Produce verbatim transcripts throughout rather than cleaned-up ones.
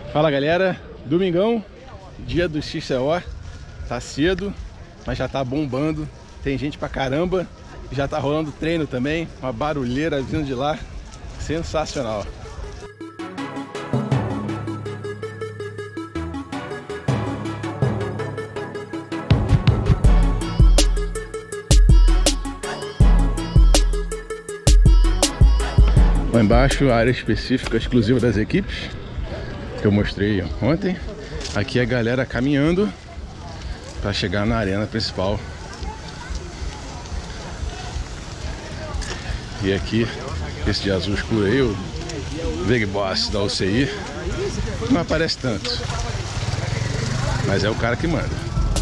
Fala galera, domingão, dia do X C O, tá cedo, mas já tá bombando, tem gente pra caramba, já tá rolando treino também, uma barulheira vindo de lá, sensacional. Lá embaixo, a área específica exclusiva das equipes, que eu mostrei ontem. Aqui a galera caminhando para chegar na arena principal. E aqui, esse de azul escuro aí, o Big Boss da U C I, não aparece tanto, mas é o cara que manda.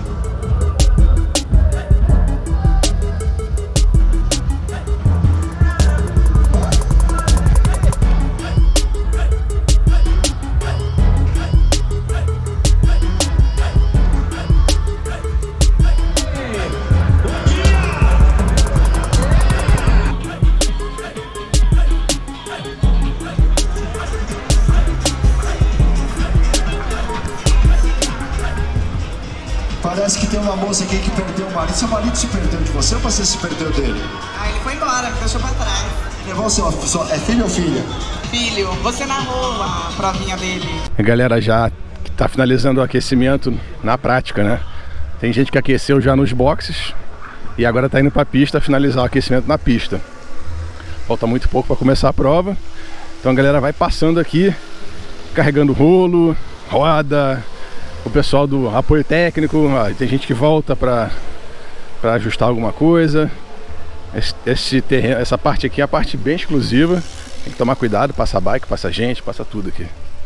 Parece que tem uma moça aqui que perdeu o marido. Seu marido se perdeu de você ou você se perdeu dele? Ah, ele foi embora, me deixou pra trás. Levou seu, seu, é filho ou filha? Filho, você narrou a provinha dele. A galera já tá finalizando o aquecimento na prática, né? Tem gente que aqueceu já nos boxes e agora tá indo pra pista finalizar o aquecimento na pista. Falta muito pouco para começar a prova. Então a galera vai passando aqui, carregando rolo, roda. O pessoal do apoio técnico, ó, tem gente que volta para para ajustar alguma coisa. Esse, esse terreno, essa parte aqui é a parte bem exclusiva. Tem que tomar cuidado, passa bike, passa gente, passa tudo aqui.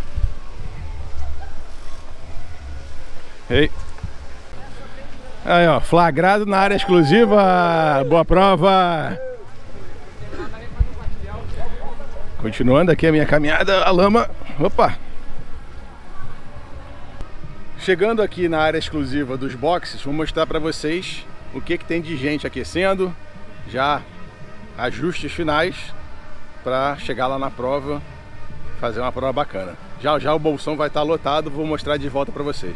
Ei. Aí, ó, flagrado na área exclusiva. Boa prova. Continuando aqui a minha caminhada, a lama. Opa. Chegando aqui na área exclusiva dos boxes, vou mostrar para vocês o que, que tem de gente aquecendo, já ajustes finais para chegar lá na prova, fazer uma prova bacana. Já já o bolsão vai estar lotado, vou mostrar de volta para vocês.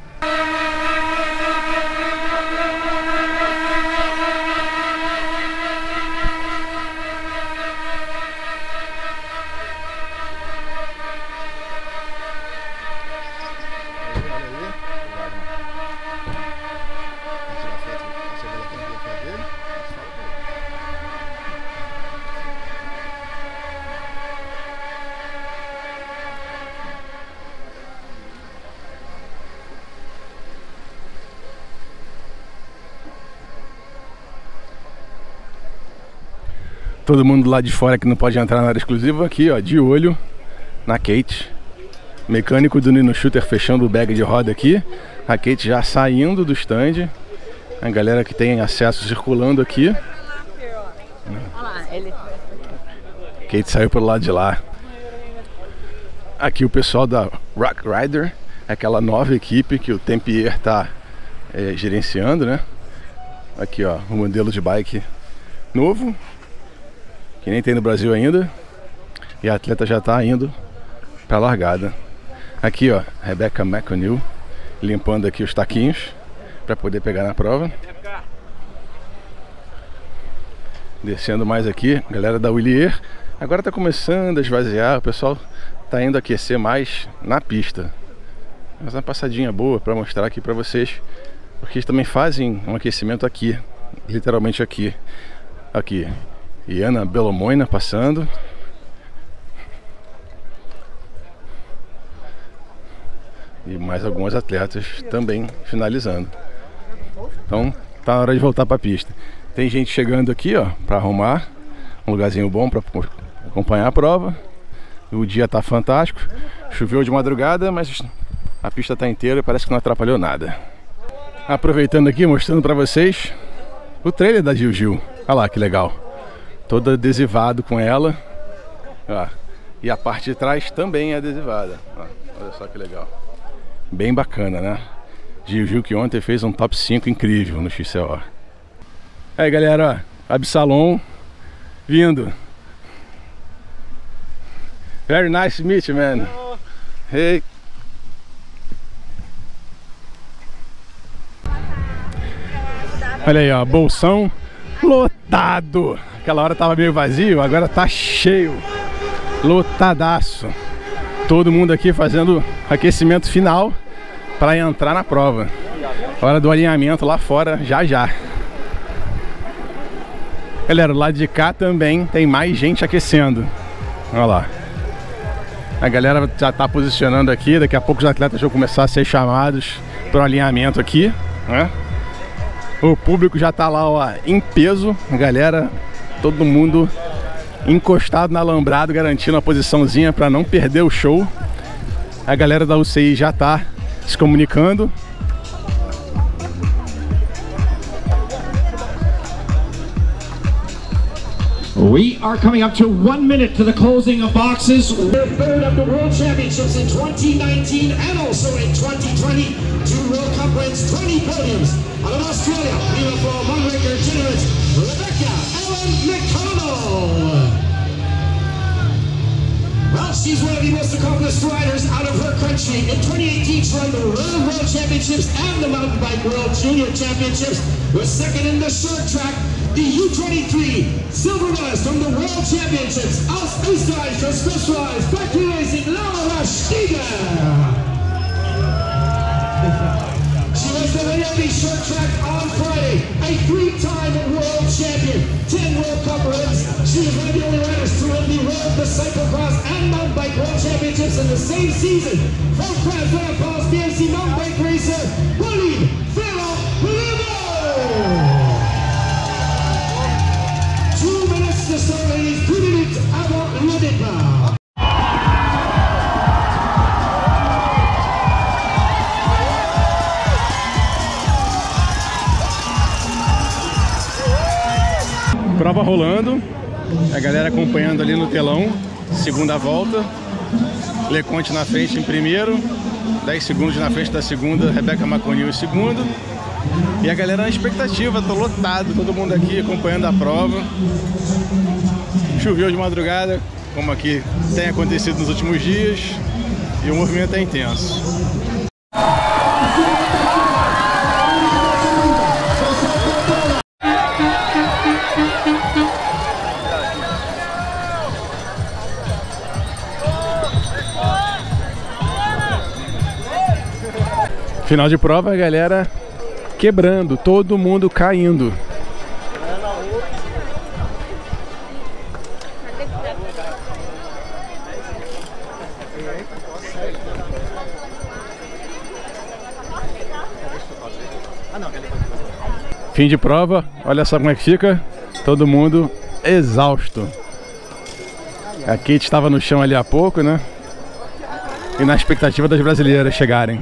Todo mundo lá de fora que não pode entrar na área exclusiva, aqui ó, de olho na Kate. Mecânico do Nino Shooter fechando o bag de roda aqui. A Kate já saindo do stand. A galera que tem acesso circulando aqui. Kate saiu pelo lado de lá. Aqui o pessoal da Rock Rider, aquela nova equipe que o Tempier tá é, gerenciando, né? Aqui ó, o modelo de bike novo, que nem tem no Brasil ainda, e a atleta já está indo para a largada. Aqui ó, Rebecca McConnell limpando aqui os taquinhos para poder pegar na prova. Descendo mais aqui, galera da Willier. Agora está começando a esvaziar, o pessoal está indo aquecer mais na pista. Mas uma passadinha boa para mostrar aqui para vocês, porque eles também fazem um aquecimento aqui, literalmente aqui. Aqui. E Ana Belomoina passando. E mais alguns atletas também finalizando. Então tá na hora de voltar para a pista. Tem gente chegando aqui ó, para arrumar um lugarzinho bom para acompanhar a prova. O dia tá fantástico. Choveu de madrugada, mas a pista tá inteira e parece que não atrapalhou nada. Aproveitando aqui, mostrando para vocês o trailer da Gil Gil. Olha lá que legal. Todo adesivado com ela. Ó, e a parte de trás também é adesivada. Ó, olha só que legal. Bem bacana, né? Gil Gil que ontem fez um top cinco incrível no X C O. Aí galera, ó, Absalom vindo. Very nice to meet you, man. Hey. Olha aí, ó, bolsão lotado. Aquela hora tava meio vazio, agora tá cheio. Lotadaço. Todo mundo aqui fazendo aquecimento final para entrar na prova. Hora do alinhamento lá fora, já já. Galera, do lado de cá também tem mais gente aquecendo. Olha lá. A galera já tá posicionando aqui. Daqui a pouco os atletas vão começar a ser chamados para o alinhamento aqui, né? O público já tá lá, ó, em peso. A galera, todo mundo encostado no alambrado, garantindo a posiçãozinha para não perder o show. A galera da U C I já tá se comunicando. We are coming up to one minute to the closing of boxes. The third of the World Championships in twenty nineteen and also in twenty twenty. Two World Cup wins, twenty podiums. Out of Australia, beautiful Monraker Generate, Rebecca Ellen McConnell. Well, she's one of the most accomplished riders out of her country. In twenty eighteen, she won the World World Championships and the Mountain Bike World Junior Championships. Was second in the short track. The U twenty-three silver medalist from the World Championships. Aus Österreich for Specialized Factory Racing, Laura Stiger. She was the winner of the short track on Friday. A three-time world champion, ten World Cup wins. She was one of the only riders to win the World, the Cyclocross and Mountain Bike World Championships in the same season. From France, Paul's B M C mountain bike racer, Pauline Ferro-Polino. Two minutes to start, ladies. Two minutes avant le départ. Prova rolando, a galera acompanhando ali no telão, segunda volta. Leconte na frente em primeiro, dez segundos na frente da segunda, Rebeca Maconil em segundo. E a galera na expectativa, tô lotado, todo mundo aqui acompanhando a prova. Choveu de madrugada, como aqui tem acontecido nos últimos dias, e o movimento é intenso. Final de prova, a galera quebrando, todo mundo caindo. Fim de prova, olha só como é que fica, todo mundo exausto. A Kate estava no chão ali há pouco, né? E na expectativa das brasileiras chegarem.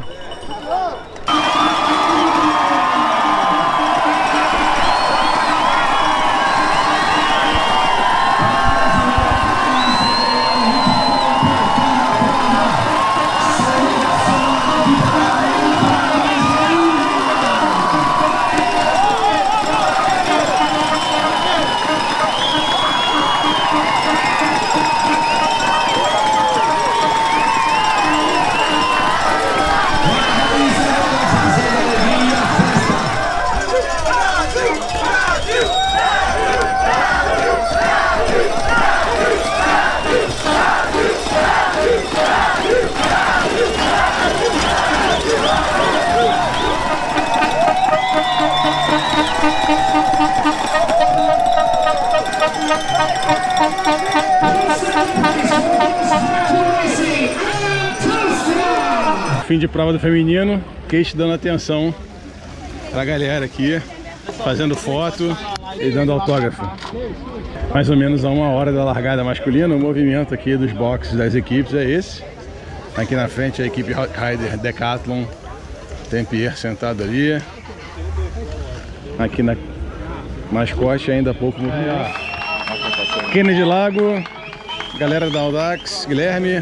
Fim de prova do feminino, Kate dando atenção pra galera aqui, fazendo foto e dando autógrafo. Mais ou menos a uma hora da largada masculina, o movimento aqui dos boxes das equipes é esse. Aqui na frente a equipe Rider Decathlon, tem Pierre sentado ali. Aqui na mascote ainda há pouco movimento. Kennedy Lago, galera da Audax, Guilherme.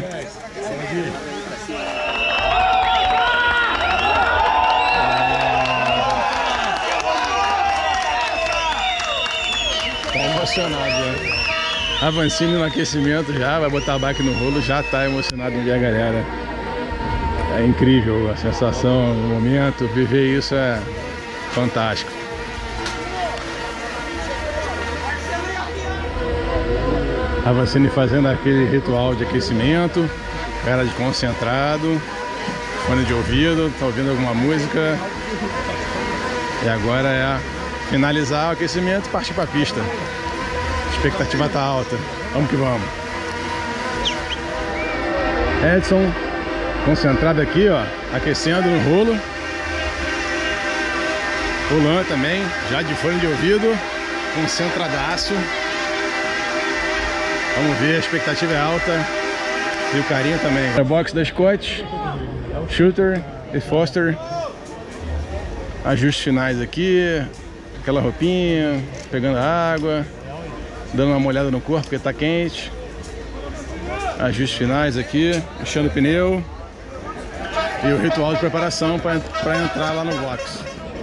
Tá emocionado, né? Avancini no aquecimento já, vai botar a bike no rolo, já tá emocionado em ver a galera. É incrível a sensação, o momento, viver isso é fantástico. A Vacine fazendo aquele ritual de aquecimento, cara de concentrado, fone de ouvido, tá ouvindo alguma música. E agora é finalizar o aquecimento e partir para a pista. A expectativa tá alta. Vamos que vamos. Edson concentrado aqui, ó, aquecendo no rolo. O Lan também, já de fone de ouvido, concentradaço. Vamos ver, a expectativa é alta. E o carinho também. É box da Scott, Shooter e Foster. Ajustes finais aqui. Aquela roupinha, pegando a água, dando uma molhada no corpo porque tá quente. Ajustes finais aqui, enchendo o pneu. E o ritual de preparação para entrar lá no box.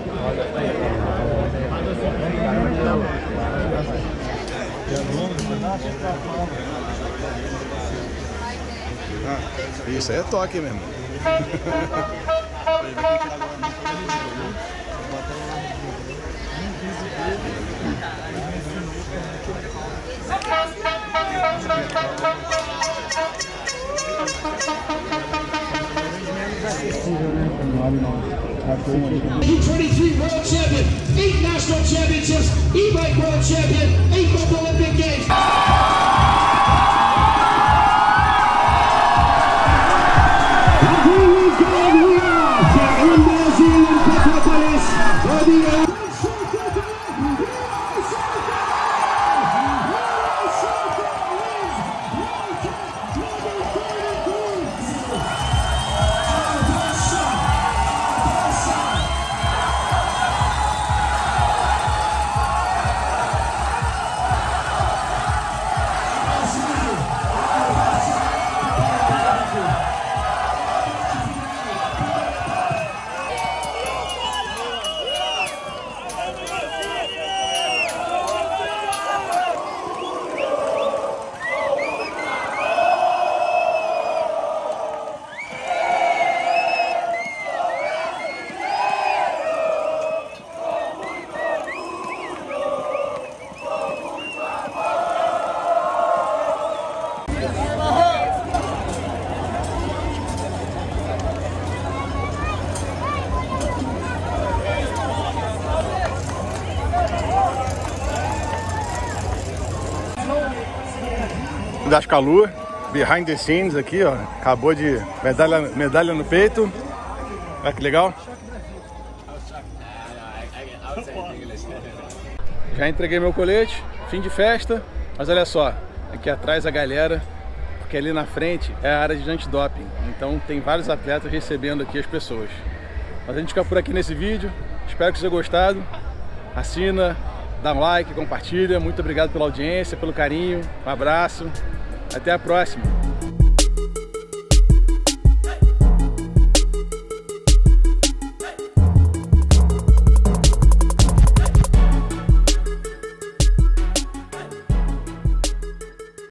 Ah, isso aí é toque mesmo. nineteen twenty-three World Champion, eight National Championships, E-Bike World Champion, eight both Olympic Games. And here we go, we are here in Brazil, in Petropolis, for the Das Calu, behind the scenes aqui, ó. Acabou de medalha, medalha no peito. Olha que legal. Já entreguei meu colete, fim de festa. Mas olha só, aqui atrás a galera, porque ali na frente é a área de antidoping. Então tem vários atletas recebendo aqui as pessoas. Mas a gente fica por aqui nesse vídeo. Espero que vocês tenham gostado. Assina, dá um like, compartilha. Muito obrigado pela audiência, pelo carinho. Um abraço. Até a próxima!